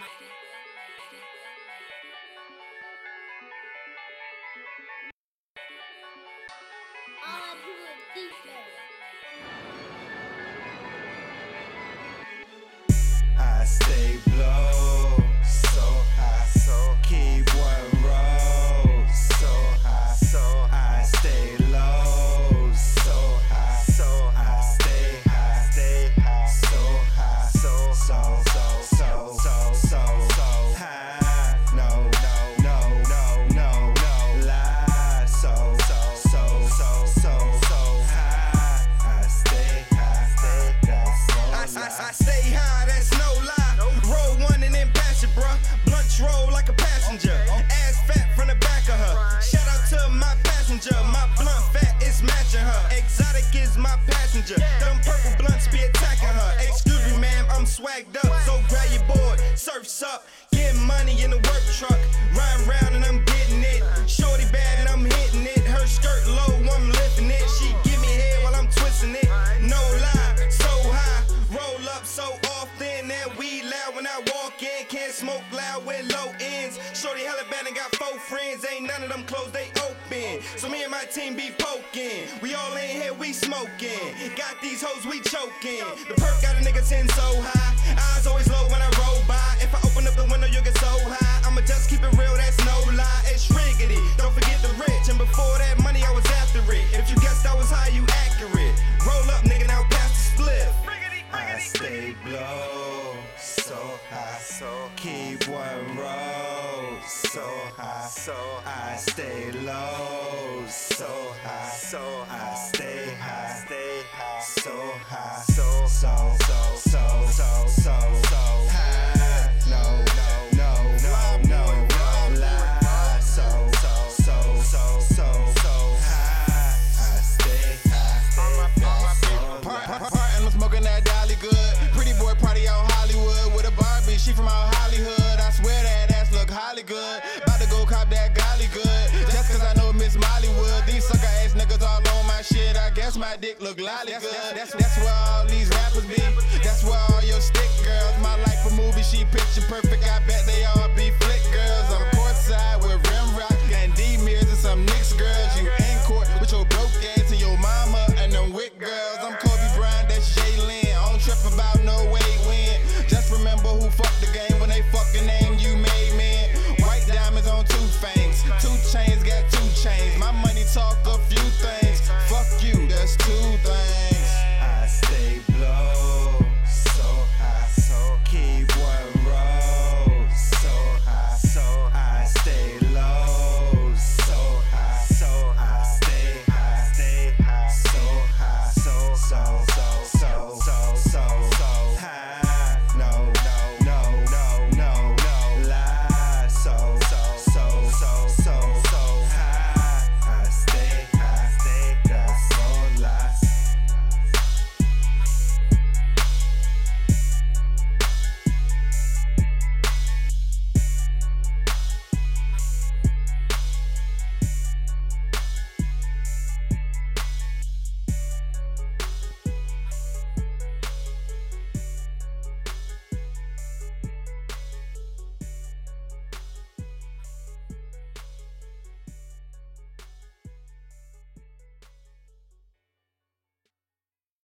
I stay blow, so high, so keep one roll, so high, so I stay low, so high, so I stay high, so high, so high, no lie, so high, I stay high, I stay high, that's no lie. Roll one and then pass it, bruh. Blunts roll like a passenger. Ass fat from the back of her. Shout out to my passenger. My blunt fat is matching her. Exotic is my passenger. Them purple blunts be attacking her. Excuse me, ma'am, I'm swagged up. So grab your board, surfs up. Getting money in the work truck. Riding round and I'm getting it. Shorty bad and I'm hitting it. Her skirt low, I'm lifting it. She give me head while I'm twisting it. No lie, so high. Roll up so often that we loud when I walk in. Can't smoke loud with low ends. Shorty hella bad and got 4 friends. Ain't none of them closed, they open. So me and my team be poking. We all in here, we smoking. Got these hoes, we choking. The perk got a nigga 10 so high. Eyes always low when I roll by. If I open up the window, you get so high. I'ma just keep it real, that's no lie. It's riggedy, don't forget the rich. And before that money, I was after it. If you guessed I was high, you accurate. Roll up, nigga, now pass the split. I stay blow, so high, so keep one roll, so high, so I stay low, so high, so I stay high, so high, so high, no lie, so high, I stay high. Partin', smoking that Dolly good. Pretty boy party out Hollywood with a Barbie. She from out Hollywood. I swear that ass look Holly good. About to go cop that golly good. Just cause I know Miss Mollywood. These sucker ass niggas all on my shit. I guess my dick look lolly good. That's where all